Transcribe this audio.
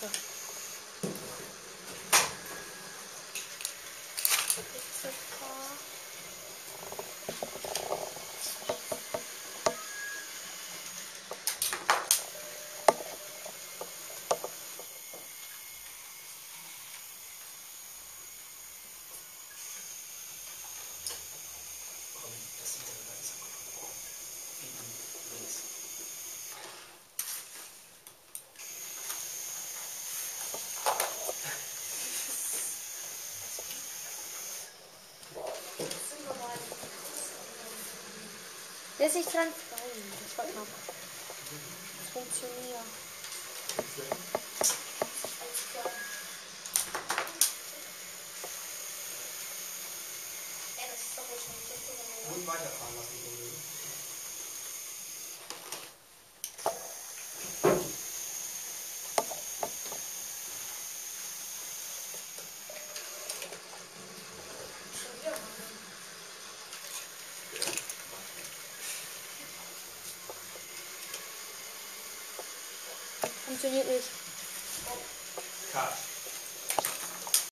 Kacke. Der ist nicht dran fallen. Das war knapp. Das funktioniert. Und weiterfahren lassen. Funktioniert nicht. Cut.